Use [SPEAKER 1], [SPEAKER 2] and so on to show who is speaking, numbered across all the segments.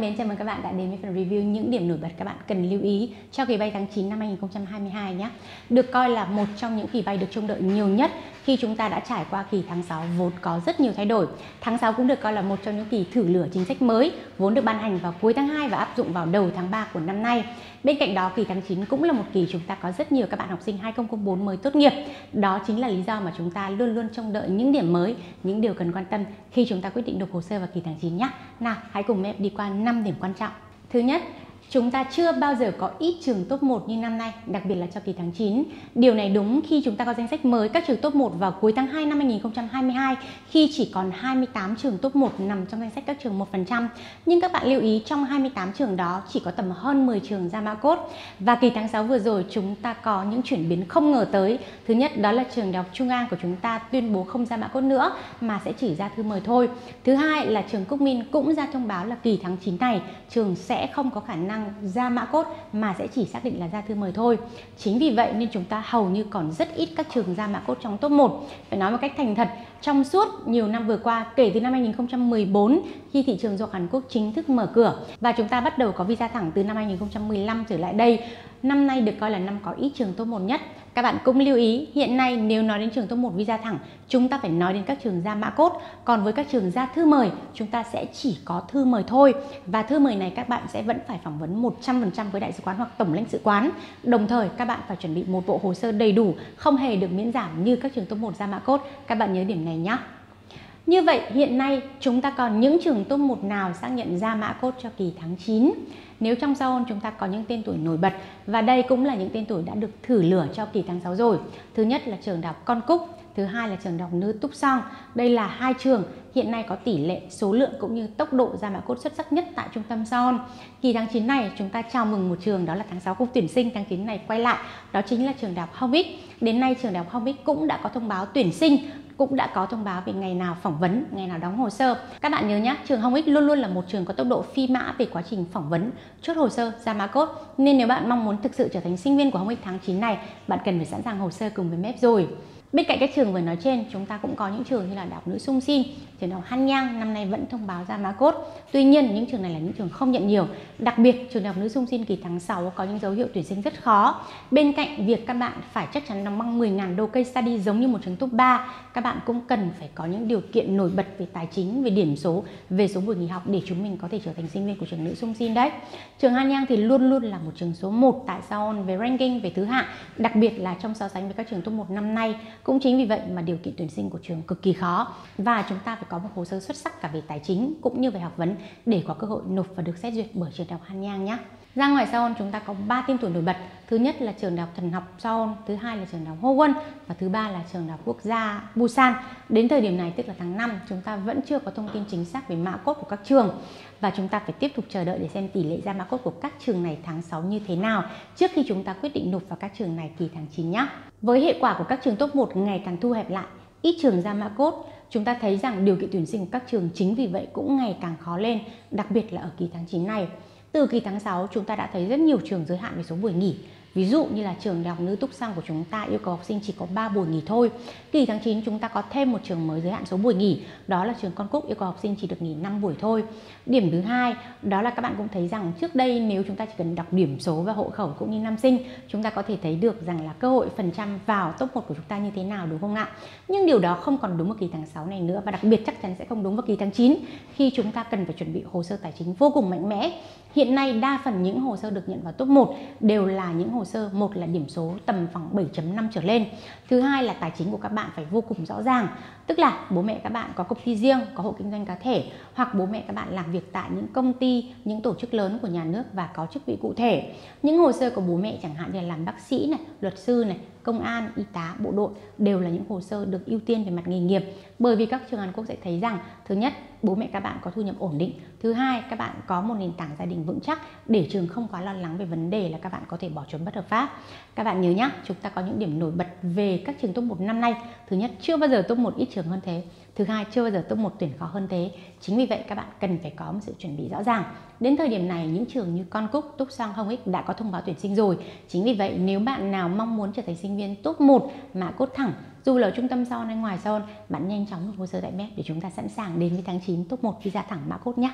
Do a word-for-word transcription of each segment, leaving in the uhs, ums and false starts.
[SPEAKER 1] mến, chào mừng các bạn đã đến với phần review những điểm nổi bật các bạn cần lưu ý cho kỳ bay tháng chín năm hai nghìn không trăm hai mươi hai nhé. Được coi là một trong những kỳ bay được trông đợi nhiều nhất khi chúng ta đã trải qua kỳ tháng sáu vốn có rất nhiều thay đổi. Tháng sáu cũng được coi là một trong những kỳ thử lửa chính sách mới vốn được ban hành vào cuối tháng hai và áp dụng vào đầu tháng ba của năm nay. Bên cạnh đó, kỳ tháng chín cũng là một kỳ chúng ta có rất nhiều các bạn học sinh hai không không bốn mới tốt nghiệp. Đó chính là lý do mà chúng ta luôn luôn trông đợi những điểm mới, những điều cần quan tâm khi chúng ta quyết định nộp hồ sơ vào kỳ tháng chín nhé. Nào, hãy cùng em đi qua năm điểm quan trọng. Thứ nhất, chúng ta chưa bao giờ có ít trường top một như năm nay, đặc biệt là cho kỳ tháng chín. Điều này đúng khi chúng ta có danh sách mới các trường top một vào cuối tháng hai năm hai nghìn không trăm hai mươi hai khi chỉ còn hai mươi tám trường top một nằm trong danh sách các trường một phần trăm. Nhưng các bạn lưu ý, trong hai mươi tám trường đó chỉ có tầm hơn mười trường ra mã code. Và kỳ tháng sáu vừa rồi chúng ta có những chuyển biến không ngờ tới. Thứ nhất, đó là trường Đại học Trung An của chúng ta tuyên bố không ra mã code nữa mà sẽ chỉ ra thư mời thôi. Thứ hai là trường Quốc Minh cũng ra thông báo là kỳ tháng chín này trường sẽ không có khả năng ra mã code mà sẽ chỉ xác định là ra thư mời thôi. Chính vì vậy nên chúng ta hầu như còn rất ít các trường ra mã code trong top một. Phải nói một cách thành thật, trong suốt nhiều năm vừa qua, kể từ năm hai nghìn không trăm mười bốn khi thị trường du học Hàn Quốc chính thức mở cửa và chúng ta bắt đầu có visa thẳng từ năm hai nghìn không trăm mười lăm trở lại đây, năm nay được coi là năm có ít trường top một nhất. Các bạn cũng lưu ý, hiện nay nếu nói đến trường top một visa thẳng, chúng ta phải nói đến các trường ra mã code. Còn với các trường ra thư mời, chúng ta sẽ chỉ có thư mời thôi. Và thư mời này các bạn sẽ vẫn phải phỏng vấn một trăm phần trăm với đại sứ quán hoặc tổng lãnh sự quán. Đồng thời các bạn phải chuẩn bị một bộ hồ sơ đầy đủ, không hề được miễn giảm như các trường top một ra mã code. Các bạn nhớ điểm này nhé. Như vậy hiện nay chúng ta còn những trường top một nào xác nhận ra mã code cho kỳ tháng chín? Nếu trong Seoul chúng ta có những tên tuổi nổi bật và đây cũng là những tên tuổi đã được thử lửa cho kỳ tháng sáu rồi. Thứ nhất là trường Đại học Konkuk, thứ hai là trường Đại học Nữ Túc Song. Đây là hai trường hiện nay có tỷ lệ, số lượng cũng như tốc độ ra mã code xuất sắc nhất tại trung tâm Seoul. Kỳ tháng chín này chúng ta chào mừng một trường, đó là tháng sáu không tuyển sinh, tháng chín này quay lại, đó chính là trường Đại học Hongik. Đến nay trường Đại học Hongik cũng đã có thông báo tuyển sinh, cũng đã có thông báo về ngày nào phỏng vấn, ngày nào đóng hồ sơ. Các bạn nhớ nhé, trường Hongik luôn luôn là một trường có tốc độ phi mã về quá trình phỏng vấn, chốt hồ sơ, ra mã code. Nên nếu bạn mong muốn thực sự trở thành sinh viên của Hongik tháng chín này, bạn cần phải sẵn sàng hồ sơ cùng với mép rồi. Bên cạnh các trường vừa nói trên, chúng ta cũng có những trường như là Đại học Nữ Sungsin, trường Đại học Hanyang năm nay vẫn thông báo ra mã code. Tuy nhiên những trường này là những trường không nhận nhiều. Đặc biệt trường Đại học Nữ Sungsin kỳ tháng sáu có những dấu hiệu tuyển sinh rất khó. Bên cạnh việc các bạn phải chắc chắn đóng băng mười nghìn đô case study giống như một trường top ba, các bạn cũng cần phải có những điều kiện nổi bật về tài chính, về điểm số, về số buổi nghỉ học để chúng mình có thể trở thành sinh viên của trường Nữ Sungsin đấy. Trường Hanyang thì luôn luôn là một trường số một tại Seoul về ranking, về thứ hạng, đặc biệt là trong so sánh với các trường top một năm nay. Cũng chính vì vậy mà điều kiện tuyển sinh của trường cực kỳ khó và chúng ta phải có một hồ sơ xuất sắc cả về tài chính cũng như về học vấn để có cơ hội nộp và được xét duyệt bởi trường Đại học Hanyang nhé. Ra ngoài Seoul chúng ta có ba tên tuổi nổi bật. Thứ nhất là trường Đại học Thần học Seoul, thứ hai là trường Đại học Howon và thứ ba là trường Đại học Quốc gia Busan. Đến thời điểm này tức là tháng năm, chúng ta vẫn chưa có thông tin chính xác về mã code của các trường và chúng ta phải tiếp tục chờ đợi để xem tỷ lệ ra mã code của các trường này tháng sáu như thế nào trước khi chúng ta quyết định nộp vào các trường này kỳ tháng chín nhé. Với hệ quả của các trường top một ngày càng thu hẹp lại, ít trường ra mã code, chúng ta thấy rằng điều kiện tuyển sinh của các trường chính vì vậy cũng ngày càng khó lên, đặc biệt là ở kỳ tháng chín này. Từ kỳ tháng sáu chúng ta đã thấy rất nhiều trường giới hạn về số buổi nghỉ. Ví dụ như là trường Đại học Nữ Túc Song của chúng ta yêu cầu học sinh chỉ có ba buổi nghỉ thôi. Kỳ tháng chín chúng ta có thêm một trường mới giới hạn số buổi nghỉ, đó là trường Konkuk yêu cầu học sinh chỉ được nghỉ năm buổi thôi. Điểm thứ hai, đó là các bạn cũng thấy rằng trước đây nếu chúng ta chỉ cần đọc điểm số và hộ khẩu cũng như năm sinh, chúng ta có thể thấy được rằng là cơ hội phần trăm vào top một của chúng ta như thế nào, đúng không ạ? Nhưng điều đó không còn đúng ở kỳ tháng sáu này nữa và đặc biệt chắc chắn sẽ không đúng vào kỳ tháng chín khi chúng ta cần phải chuẩn bị hồ sơ tài chính vô cùng mạnh mẽ. Hiện nay đa phần những hồ sơ được nhận vào top một đều là những hồ sơ, một là điểm số tầm khoảng bảy chấm năm trở lên. Thứ hai là tài chính của các bạn phải vô cùng rõ ràng. Tức là bố mẹ các bạn có công ty riêng, có hộ kinh doanh cá thể, hoặc bố mẹ các bạn làm việc tại những công ty, những tổ chức lớn của nhà nước và có chức vị cụ thể. Những hồ sơ của bố mẹ chẳng hạn như là làm bác sĩ này, luật sư này, công an, y tá, bộ đội đều là những hồ sơ được ưu tiên về mặt nghề nghiệp. Bởi vì các trường Hàn Quốc sẽ thấy rằng thứ nhất, bố mẹ các bạn có thu nhập ổn định. Thứ hai, các bạn có một nền tảng gia đình vững chắc để trường không quá lo lắng về vấn đề là các bạn có thể bỏ trốn bất hợp pháp. Các bạn nhớ nhé, chúng ta có những điểm nổi bật về các trường top một năm nay. Thứ nhất, chưa bao giờ top một ít trường hơn thế. Thứ hai, chưa bao giờ top một tuyển khó hơn thế. Chính vì vậy các bạn cần phải có một sự chuẩn bị rõ ràng. Đến thời điểm này, những trường như Konkuk, Túc Song, Hongik đã có thông báo tuyển sinh rồi. Chính vì vậy, nếu bạn nào mong muốn trở thành sinh viên top một mã code thẳng, dù là ở trung tâm Seoul hay ngoài Seoul, bạn nhanh chóng nộp hồ sơ tại mép để chúng ta sẵn sàng đến với tháng chín top một visa thẳng mã code nhé.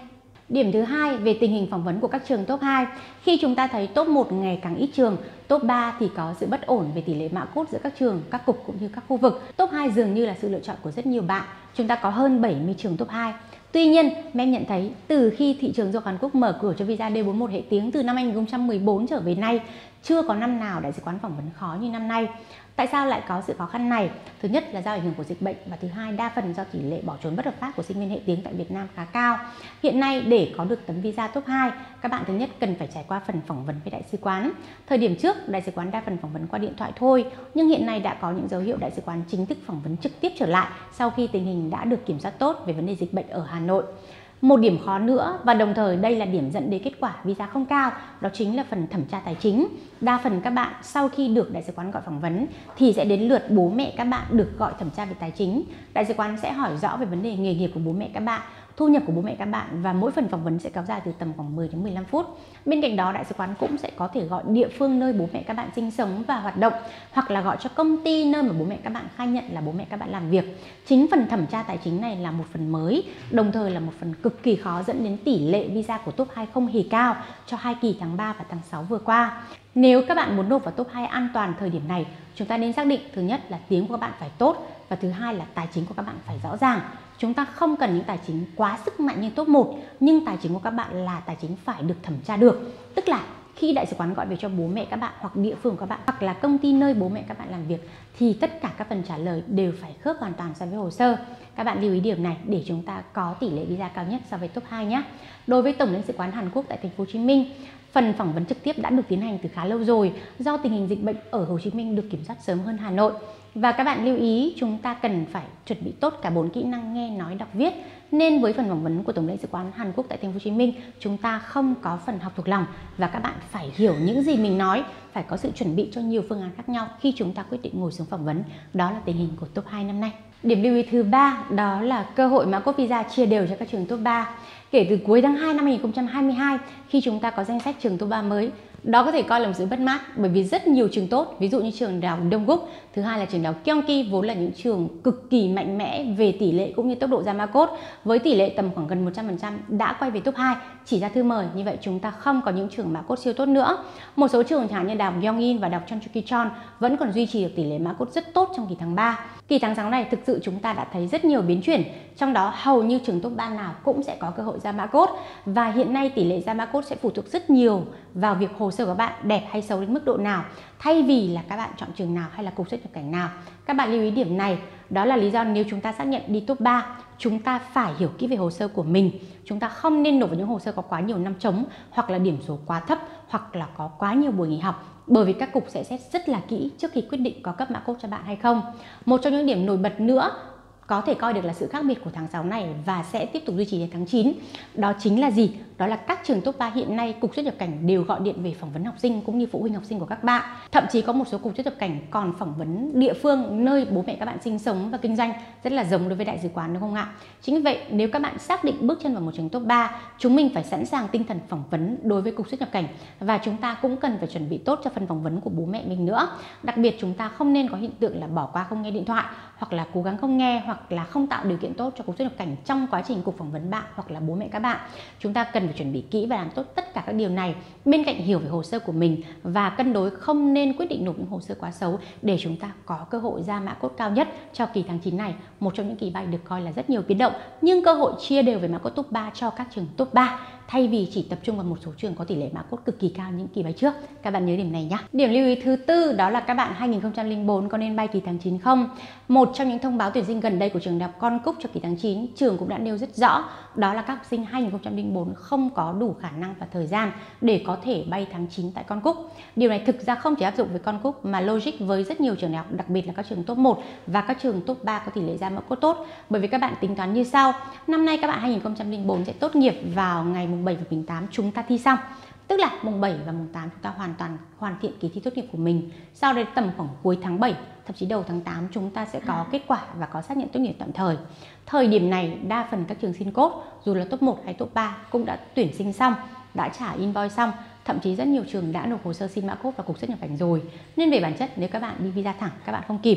[SPEAKER 1] Điểm thứ hai về tình hình phỏng vấn của các trường top hai. Khi chúng ta thấy top một ngày càng ít trường, top ba thì có sự bất ổn về tỷ lệ mã code giữa các trường, các cục cũng như các khu vực. top hai dường như là sự lựa chọn của rất nhiều bạn. Chúng ta có hơn bảy mươi trường top hai. Tuy nhiên, em nhận thấy từ khi thị trường du học Hàn Quốc mở cửa cho visa D bốn mươi mốt hệ tiếng từ năm hai nghìn không trăm mười bốn trở về nay, chưa có năm nào đại sứ quán phỏng vấn khó như năm nay. Tại sao lại có sự khó khăn này? Thứ nhất là do ảnh hưởng của dịch bệnh, và thứ hai đa phần do tỷ lệ bỏ trốn bất hợp pháp của sinh viên hệ tiếng tại Việt Nam khá cao. Hiện nay để có được tấm visa top hai, các bạn thứ nhất cần phải trải qua phần phỏng vấn với đại sứ quán. Thời điểm trước, đại sứ quán đa phần phỏng vấn qua điện thoại thôi, nhưng hiện nay đã có những dấu hiệu đại sứ quán chính thức phỏng vấn trực tiếp trở lại sau khi tình hình đã được kiểm soát tốt về vấn đề dịch bệnh ở Hà Nội. Một điểm khó nữa, và đồng thời đây là điểm dẫn đến kết quả visa không cao, đó chính là phần thẩm tra tài chính. Đa phần các bạn sau khi được đại sứ quán gọi phỏng vấn thì sẽ đến lượt bố mẹ các bạn được gọi thẩm tra về tài chính. Đại sứ quán sẽ hỏi rõ về vấn đề nghề nghiệp của bố mẹ các bạn, thu nhập của bố mẹ các bạn, và mỗi phần phỏng vấn sẽ kéo dài từ tầm khoảng mười đến mười lăm phút. Bên cạnh đó, đại sứ quán cũng sẽ có thể gọi địa phương nơi bố mẹ các bạn sinh sống và hoạt động, hoặc là gọi cho công ty nơi mà bố mẹ các bạn khai nhận là bố mẹ các bạn làm việc. Chính phần thẩm tra tài chính này là một phần mới, đồng thời là một phần cực kỳ khó, dẫn đến tỷ lệ visa của top hai không hề cao cho hai kỳ tháng ba và tháng sáu vừa qua. Nếu các bạn muốn nộp vào top hai an toàn thời điểm này, chúng ta nên xác định thứ nhất là tiếng của các bạn phải tốt, và thứ hai là tài chính của các bạn phải rõ ràng. Chúng ta không cần những tài chính quá sức mạnh như top một, nhưng tài chính của các bạn là tài chính phải được thẩm tra được. Tức là khi đại sứ quán gọi về cho bố mẹ các bạn, hoặc địa phương của các bạn, hoặc là công ty nơi bố mẹ các bạn làm việc, thì tất cả các phần trả lời đều phải khớp hoàn toàn so với hồ sơ. Các bạn lưu ý điểm này để chúng ta có tỷ lệ visa cao nhất so với top hai nhé. Đối với Tổng lãnh sự quán Hàn Quốc tại thành phố Hồ Chí Minh, phần phỏng vấn trực tiếp đã được tiến hành từ khá lâu rồi, do tình hình dịch bệnh ở Hồ Chí Minh được kiểm soát sớm hơn Hà Nội. Và các bạn lưu ý chúng ta cần phải chuẩn bị tốt cả bốn kỹ năng nghe, nói, đọc, viết. Nên với phần phỏng vấn của Tổng lãnh sự quán Hàn Quốc tại thành phố Hồ Chí Minh, chúng ta không có phần học thuộc lòng, và các bạn phải hiểu những gì mình nói, phải có sự chuẩn bị cho nhiều phương án khác nhau khi chúng ta quyết định ngồi xuống phỏng vấn. Đó là tình hình của top hai năm nay. Điểm lưu ý thứ ba đó là cơ hội mã code visa chia đều cho các trường top ba. Kể từ cuối tháng hai năm hai nghìn không trăm hai mươi hai, khi chúng ta có danh sách trường top ba mới, đó có thể coi là một sự mất mát, bởi vì rất nhiều trường tốt, ví dụ như trường đại học Dongguk, thứ hai là trường đại học Kyungki, vốn là những trường cực kỳ mạnh mẽ về tỷ lệ cũng như tốc độ ra mã code, với tỷ lệ tầm khoảng gần một trăm phần trăm đã quay về top hai, chỉ ra thư mời. Như vậy chúng ta không có những trường mã code siêu tốt nữa. Một số trường chẳng hạn như đại học Yongin và đại học Chonchukichon vẫn còn duy trì được tỷ lệ mã code rất tốt trong kỳ tháng ba. Kỳ tháng sáu này thực sự chúng ta đã thấy rất nhiều biến chuyển, trong đó hầu như trường top ba nào cũng sẽ có cơ hội ra mã code, và hiện nay tỷ lệ ra mã code sẽ phụ thuộc rất nhiều vào việc hồ sơ của bạn đẹp hay xấu đến mức độ nào, thay vì là các bạn chọn trường nào hay là cục xuất nhập cảnh nào. Các bạn lưu ý điểm này, đó là lý do nếu chúng ta xác nhận đi top ba, chúng ta phải hiểu kỹ về hồ sơ của mình. Chúng ta không nên nộp vào những hồ sơ có quá nhiều năm trống, hoặc là điểm số quá thấp, hoặc là có quá nhiều buổi nghỉ học, bởi vì các cục sẽ xét rất là kỹ trước khi quyết định có cấp mã code cho bạn hay không. Một trong những điểm nổi bật nữa có thể coi được là sự khác biệt của tháng sáu này và sẽ tiếp tục duy trì đến tháng chín. Đó chính là gì? Đó là các trường top ba hiện nay cục xuất nhập cảnh đều gọi điện về phỏng vấn học sinh cũng như phụ huynh học sinh của các bạn. Thậm chí có một số cục xuất nhập cảnh còn phỏng vấn địa phương nơi bố mẹ các bạn sinh sống và kinh doanh, rất là giống đối với đại sứ quán, đúng không ạ? Chính vì vậy, nếu các bạn xác định bước chân vào một trường top ba, chúng mình phải sẵn sàng tinh thần phỏng vấn đối với cục xuất nhập cảnh, và chúng ta cũng cần phải chuẩn bị tốt cho phần phỏng vấn của bố mẹ mình nữa. Đặc biệt chúng ta không nên có hiện tượng là bỏ qua không nghe điện thoại, hoặc là cố gắng không nghe, hoặc là không tạo điều kiện tốt cho cục xuất nhập cảnh trong quá trình cục phỏng vấn bạn hoặc là bố mẹ các bạn. Chúng ta cần phải chuẩn bị kỹ và làm tốt tất cả các điều này, bên cạnh hiểu về hồ sơ của mình và cân đối không nên quyết định nộp những hồ sơ quá xấu, để chúng ta có cơ hội ra mã code cao nhất cho kỳ tháng chín này. Một trong những kỳ bay được coi là rất nhiều biến động, nhưng cơ hội chia đều về mã code top ba cho các trường top ba, thay vì chỉ tập trung vào một số trường có tỷ lệ mã code cực kỳ cao những kỳ bay trước. Các bạn nhớ điểm này nhé. Điểm lưu ý thứ tư đó là các bạn hai nghìn không trăm lẻ bốn có nên bay kỳ tháng chín không? Một trong những thông báo tuyển sinh gần đây của trường đại học Konkuk cho kỳ tháng chín, trường cũng đã nêu rất rõ, đó là các học sinh hai nghìn không trăm lẻ bốn không có đủ khả năng và thời gian để có thể bay tháng chín tại Konkuk. Điều này thực ra không chỉ áp dụng với Konkuk mà logic với rất nhiều trường đại học, đặc biệt là các trường top một và các trường top ba có tỷ lệ ra mã code tốt. Bởi vì các bạn tính toán như sau: năm nay các bạn hai nghìn không trăm lẻ bốn sẽ tốt nghiệp vào ngày mùng bảy và mùng tám chúng ta thi xong. Tức là mùng bảy và mùng tám chúng ta hoàn toàn hoàn thiện kỳ thi tốt nghiệp của mình. Sau đấy tầm khoảng cuối tháng bảy, thậm chí đầu tháng tám chúng ta sẽ có kết quả và có xác nhận tốt nghiệp tạm thời. Thời điểm này đa phần các trường xin code, dù là top một hay top ba cũng đã tuyển sinh xong, đã trả invoice xong, thậm chí rất nhiều trường đã nộp hồ sơ xin mã code vào cục xuất nhập cảnh rồi. Nên về bản chất nếu các bạn đi visa thẳng các bạn không kịp.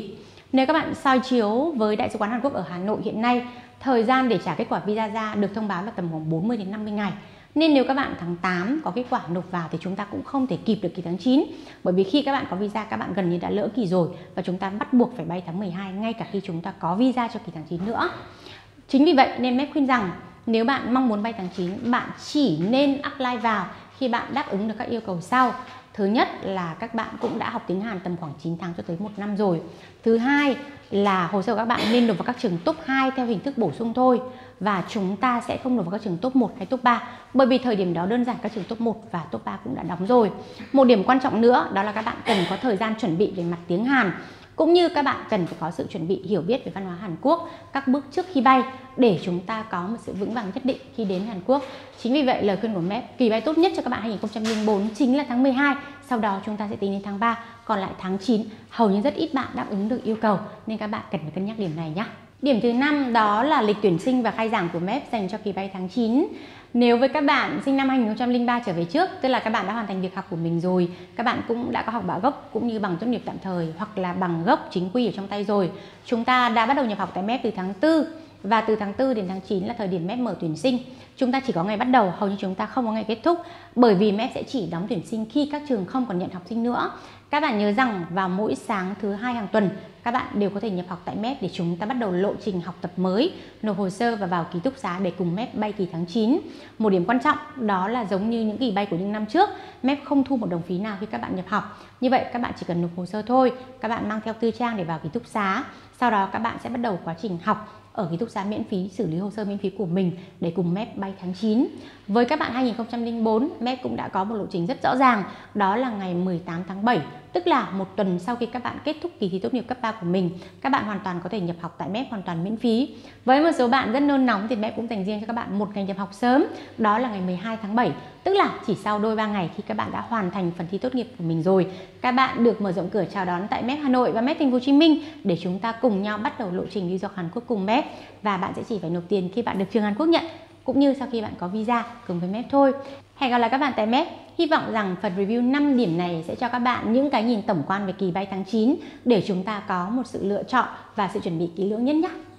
[SPEAKER 1] Nếu các bạn soi chiếu với Đại sứ quán Hàn Quốc ở Hà Nội hiện nay, thời gian để trả kết quả visa ra được thông báo là tầm khoảng bốn mươi đến năm mươi ngày. Nên nếu các bạn tháng tám có kết quả nộp vào thì chúng ta cũng không thể kịp được kỳ tháng chín. Bởi vì khi các bạn có visa, các bạn gần như đã lỡ kỳ rồi và chúng ta bắt buộc phải bay tháng mười hai ngay cả khi chúng ta có visa cho kỳ tháng chín nữa. Chính vì vậy nên mép khuyên rằng nếu bạn mong muốn bay tháng chín, bạn chỉ nên apply vào khi bạn đáp ứng được các yêu cầu sau. Thứ nhất là các bạn cũng đã học tiếng Hàn tầm khoảng chín tháng cho tới một năm rồi. Thứ hai là hồ sơ của các bạn nên nộp vào các trường top hai theo hình thức bổ sung thôi. Và chúng ta sẽ không nộp vào các trường top một hay top ba. Bởi vì thời điểm đó đơn giản các trường top một và top ba cũng đã đóng rồi. Một điểm quan trọng nữa đó là các bạn cần có thời gian chuẩn bị về mặt tiếng Hàn. Cũng như các bạn cần phải có sự chuẩn bị hiểu biết về văn hóa Hàn Quốc, các bước trước khi bay để chúng ta có một sự vững vàng nhất định khi đến Hàn Quốc. Chính vì vậy lời khuyên của mép, kỳ bay tốt nhất cho các bạn hai nghìn không trăm lẻ bốn chính là tháng mười hai, sau đó chúng ta sẽ tính đến tháng ba, còn lại tháng chín hầu như rất ít bạn đáp ứng được yêu cầu nên các bạn cần phải cân nhắc điểm này nhé. Điểm thứ năm đó là lịch tuyển sinh và khai giảng của mép dành cho kỳ bay tháng chín. Nếu với các bạn sinh năm hai nghìn không trăm lẻ ba trở về trước, tức là các bạn đã hoàn thành việc học của mình rồi, các bạn cũng đã có học bạ gốc cũng như bằng tốt nghiệp tạm thời hoặc là bằng gốc chính quy ở trong tay rồi, chúng ta đã bắt đầu nhập học tại mép từ tháng tư và từ tháng tư đến tháng chín là thời điểm mép mở tuyển sinh. Chúng ta chỉ có ngày bắt đầu, hầu như chúng ta không có ngày kết thúc, bởi vì mép sẽ chỉ đóng tuyển sinh khi các trường không còn nhận học sinh nữa. Các bạn nhớ rằng vào mỗi sáng thứ hai hàng tuần, các bạn đều có thể nhập học tại mép để chúng ta bắt đầu lộ trình học tập mới, nộp hồ sơ và vào ký túc xá để cùng mép bay kỳ tháng chín. Một điểm quan trọng đó là giống như những kỳ bay của những năm trước, mép không thu một đồng phí nào khi các bạn nhập học. Như vậy các bạn chỉ cần nộp hồ sơ thôi, các bạn mang theo tư trang để vào ký túc xá. Sau đó các bạn sẽ bắt đầu quá trình học ở ký túc xá miễn phí, xử lý hồ sơ miễn phí của mình để cùng mép bay tháng chín. Với các bạn hai nghìn không trăm lẻ bốn, mép cũng đã có một lộ trình rất rõ ràng, đó là ngày mười tám tháng bảy, tức là một tuần sau khi các bạn kết thúc kỳ thi tốt nghiệp cấp ba của mình, các bạn hoàn toàn có thể nhập học tại mép hoàn toàn miễn phí. Với một số bạn rất nôn nóng thì mép cũng dành riêng cho các bạn một ngày nhập học sớm, đó là ngày mười hai tháng bảy, tức là chỉ sau đôi ba ngày khi các bạn đã hoàn thành phần thi tốt nghiệp của mình rồi, các bạn được mở rộng cửa chào đón tại mép Hà Nội và mép Thành phố Hồ Chí Minh để chúng ta cùng nhau bắt đầu lộ trình đi du học Hàn Quốc cùng mép. Và bạn sẽ chỉ phải nộp tiền khi bạn được trường Hàn Quốc nhận, cũng như sau khi bạn có visa cùng với mép thôi. Hẹn gặp lại các bạn tại mép. Hy vọng rằng phần review năm điểm này sẽ cho các bạn những cái nhìn tổng quan về kỳ bay tháng chín để chúng ta có một sự lựa chọn và sự chuẩn bị kỹ lưỡng nhất nhé.